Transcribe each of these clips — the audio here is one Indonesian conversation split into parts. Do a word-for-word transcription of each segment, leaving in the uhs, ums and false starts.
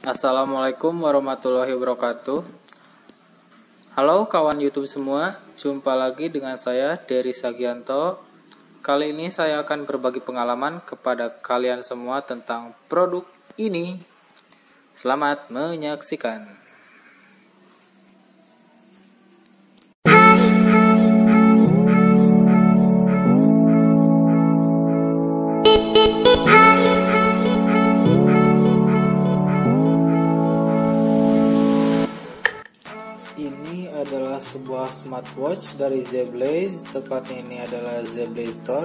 Assalamualaikum warahmatullahi wabarakatuh. Halo kawan YouTube semua, jumpa lagi dengan saya Dery Sagianto. Kali ini saya akan berbagi pengalaman kepada kalian semua tentang produk ini. Selamat menyaksikan. Ini adalah sebuah smartwatch dari Zeblaze, tepatnya ini adalah Zeblaze Store.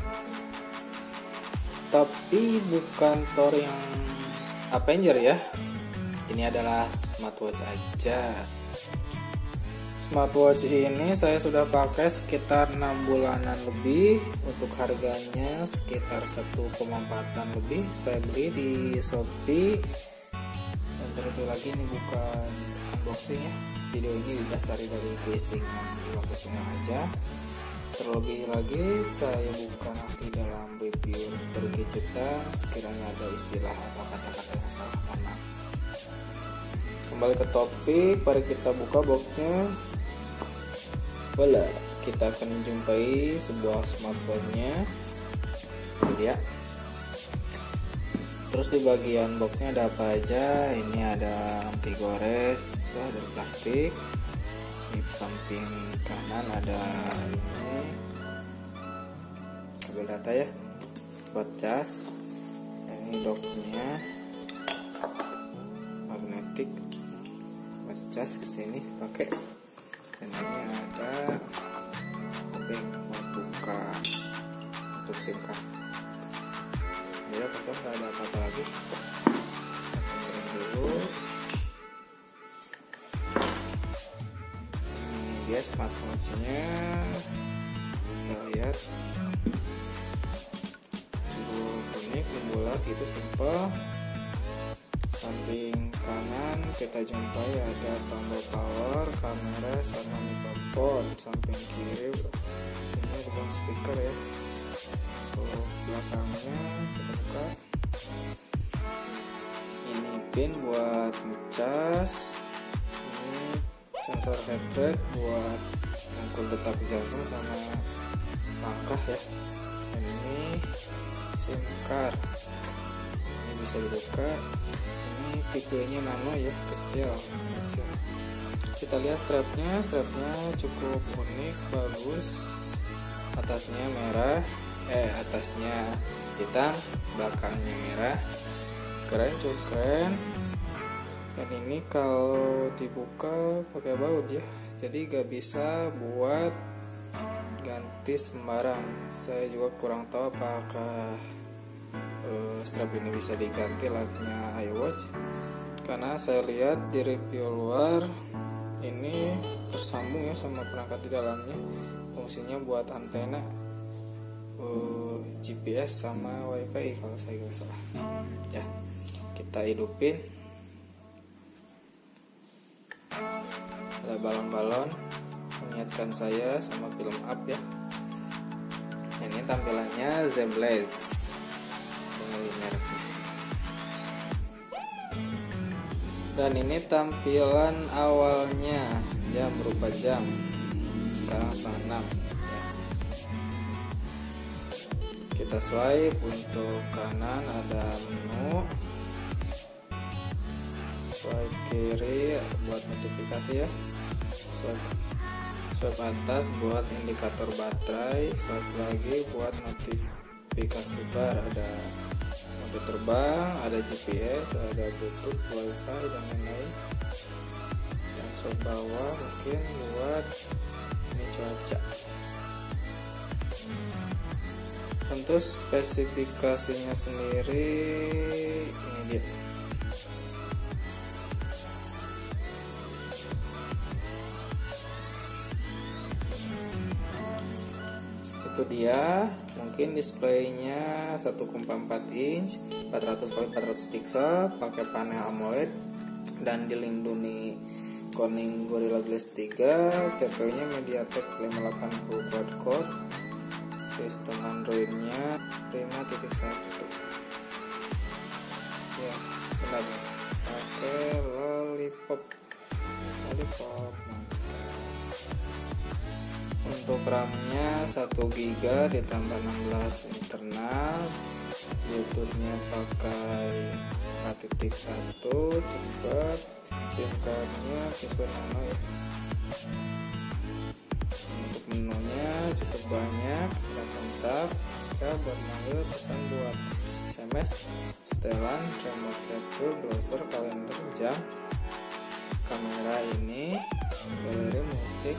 Tapi bukan Thor yang Avenger ya. Ini adalah smartwatch aja. Smartwatch ini saya sudah pakai sekitar enam bulanan lebih. Untuk harganya sekitar satu koma empatan lebih. Saya beli di Shopee. Dan terlebih lagi ini bukan unboxing ya. Video ini didasari dari casing di waktu semua aja. Terlebih lagi saya bukan ahli dalam review bergadgetan, sekiranya ada istilah atau kata-kata yang salah, mohon maaf. Kembali ke topik, mari kita buka boxnya. Voila, kita akan menjumpai sebuah smartphone-nya. Ini ya. Terus di bagian boxnya ada apa aja? Ini ada anti gores dari plastik. Di samping kanan ada ini kabel data ya, buat cas. Ini docknya magnetik, buat cas kesini pakai. Dan ini ada obeng buat buka untuk SIM card. Ya kosong, nggak ada apa-apa lagi. Kita dulu. Ini dia smartwatch-nya. Kita lihat cukup unik, bulat, itu simple. Samping kanan kita jumpai ada tombol power, kamera, sama mikrofon. Samping kiri ini ada speaker ya. Untuk belakangnya kita buka, ini pin buat ngecas, ini sensor heart rate buat mengukur detak jantung sama langkah ya, dan ini SIM card, ini bisa dibuka. Ini tipenya nano ya, kecil kecil. Kita lihat strapnya, strapnya cukup unik, bagus. Atasnya merah, eh atasnya hitam, belakangnya merah, keren, cukup keren. Dan ini kalau dibuka pakai baut ya, jadi gak bisa buat ganti sembarang. Saya juga kurang tahu apakah uh, strap ini bisa diganti layaknya iWatch, karena saya lihat di review luar ini tersambung ya sama perangkat di dalamnya. Fungsinya buat antena, uh, G P S sama WiFi kalau saya nggak salah. Ya, kita hidupin. Ada balon-balon mengingatkan saya sama film Up ya. Ini tampilannya Zeblaze dari mereknya. Dan ini tampilan awalnya, jam berupa jam. Sekarang setengah enam ya. Kita swipe, untuk kanan ada menu, swipe kiri buat notifikasi ya, swipe, swipe atas buat indikator baterai, swipe lagi buat notifikasi bar, ada mode terbang, ada G P S, ada Bluetooth, WiFi dan lain-lain. Dan swipe bawah mungkin buat ini cuaca. Untuk spesifikasinya sendiri ini dia. Itu dia, mungkin displaynya satu koma empat inch, empat ratus kali empat ratus pixel, pakai panel AMOLED dan dilindungi Corning Gorilla Glass tiga. C P U nya MediaTek lima delapan puluh quad core. Sistem Android nya lima titik satu ya. benar, pakai lollipop lollipop Untuk RAM-nya satu giga ditambah enam belas internal. Bluetooth-nya pakai empat titik satu cepat. SIM card-nya tipe nano ya. Untuk menunya cukup banyak dan lengkap. Bisa buat manggil, pesan, buat S M S, setelan, remote capture, browser, kalender, jam. Kamera ini, galeri musik.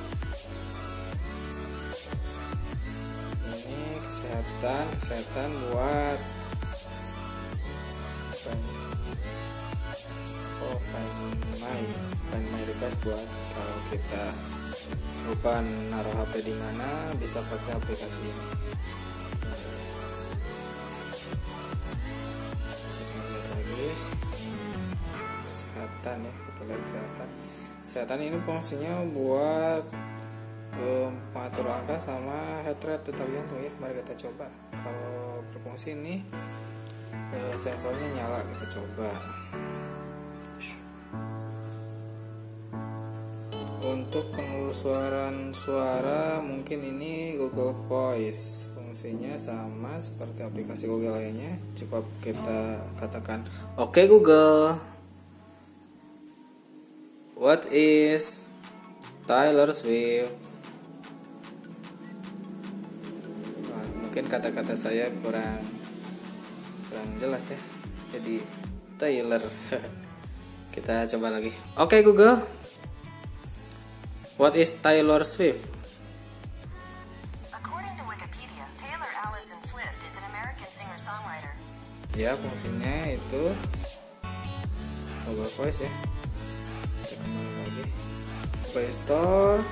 Ini kesehatan, kesehatan buat oh Find My, Find My device buat kalau kita lupa naruh H P di mana, bisa pakai aplikasi ini. Kita lihat lagi kesehatan ya, kita lihat kesehatan. Kesehatan ini fungsinya buat mengatur angka sama heart rate detak jantung ya. Mari kita coba. Kalau berfungsi ini eh, sensornya nyala, kita coba. Untuk penelusuran suara mungkin ini Google Voice, fungsinya sama seperti aplikasi Google lainnya. Coba kita katakan, oke Google, what is Taylor Swift? Mungkin kata-kata saya kurang kurang jelas ya, jadi Taylor. Kita coba lagi. Oke okay, Google, what is Taylor Swift? According to Wikipedia, Taylor Allison Swift is an American singer-songwriter. Ya, fungsinya itu Google Voice ya. Kita kembali lagi Play Store.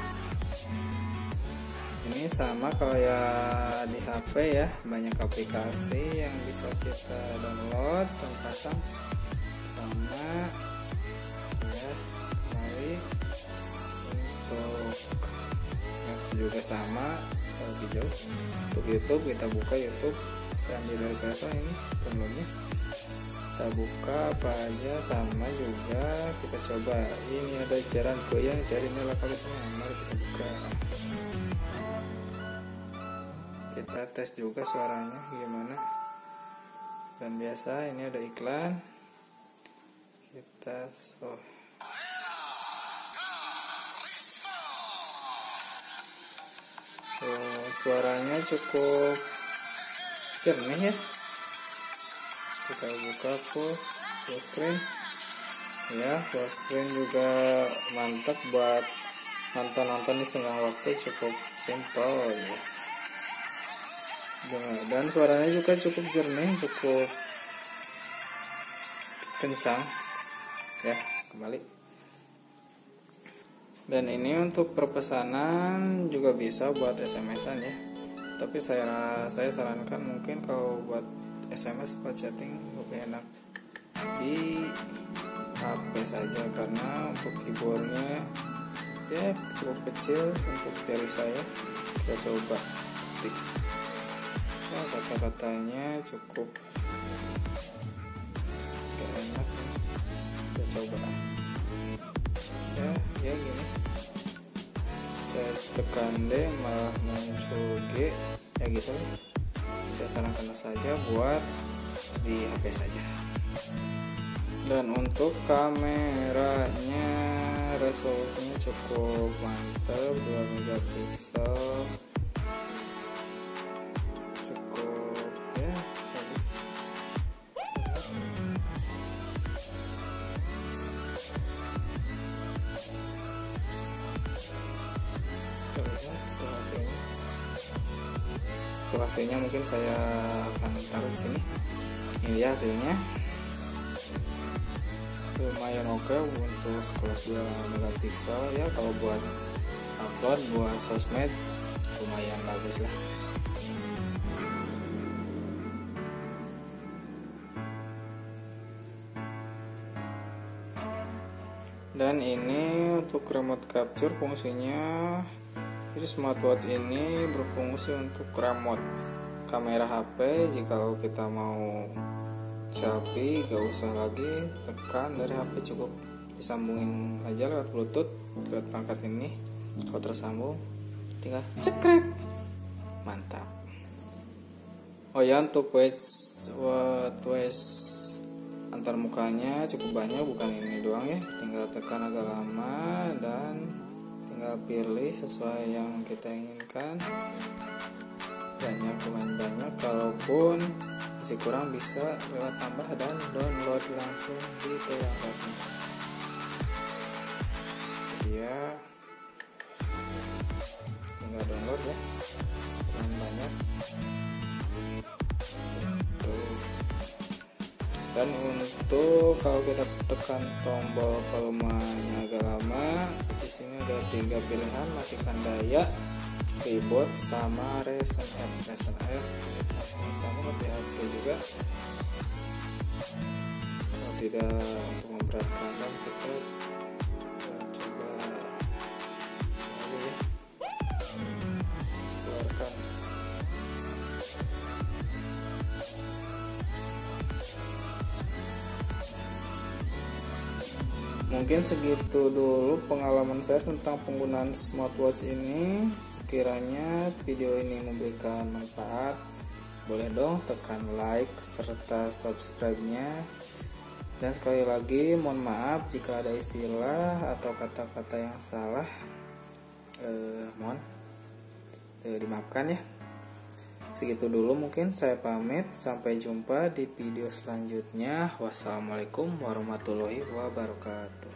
Ini sama kayak di H P ya, banyak aplikasi yang bisa kita download dan pasang. Sama ya, kembali untuk Maps juga sama, lebih jauh. Untuk YouTube kita buka YouTube sambil biasa ini downloadnya. Kita buka apa aja sama juga, kita coba. Ini ada jaran goyang dari nilai kalisnya, mari kita buka. Kita tes juga suaranya gimana. Dan biasa ini ada iklan. Kita oh. Oh, suaranya cukup jernih ya. Kita buka full, full screen. Ya, full screen juga mantap buat nonton-nonton di senggang waktu, cukup simple ya. Dan suaranya juga cukup jernih, cukup kencang ya. Kembali. Dan ini untuk perpesanan juga bisa buat S M S-an ya. Tapi saya saya sarankan mungkin kalau buat S M S buat chatting lebih enak di H P saja, karena untuk keyboardnya ya cukup kecil untuk jari saya. Kita coba ketik. Nah, kata-katanya cukup gak enak. Kita coba ya, ya gini. Saya tekan D malah muncul G ya gitu. Saya sarankan saja buat di H P saja. Dan untuk kameranya resolusinya cukup mantap, dua megapiksel. Hasilnya mungkin saya akan taruh di sini. Ini ya hasilnya, lumayan oke untuk sekelas dua megapiksel ya. Kalau buat upload buat sosmed lumayan bagus lah. Dan ini untuk remote capture fungsinya. Jadi smartwatch ini berfungsi untuk remote kamera H P. Jikalau kita mau Xiaomi gak usah lagi tekan dari H P, cukup disambungin aja lewat Bluetooth lewat perangkat ini. Kalau tersambung tinggal cekrek, mantap. Oh ya, untuk wedge wedge antar mukanya cukup banyak, bukan ini doang ya. Tinggal tekan agak lama dan tinggal pilih sesuai yang kita inginkan. Banyak, lumayan banyak. Kalaupun masih kurang bisa lewat tambah dan download langsung di perangkatnya. Dia tinggal download ya, lumayan banyak. Tuh. Dan untuk kalau kita tekan tombol volumenya agak lama, di sini ada tiga pilihan: matikan daya, keyboard, sama Resen F. Resen F ini sama seperti H P juga. Kalau tidak untuk memberatkan, kita coba dulu ya, keluarkan. Mungkin segitu dulu pengalaman saya tentang penggunaan smartwatch ini. Sekiranya video ini memberikan manfaat, boleh dong tekan like serta subscribe-nya. Dan sekali lagi mohon maaf jika ada istilah atau kata-kata yang salah, eh, mohon eh, dimaafkan ya. Segitu dulu mungkin saya pamit, sampai jumpa di video selanjutnya. Wassalamualaikum warahmatullahi wabarakatuh.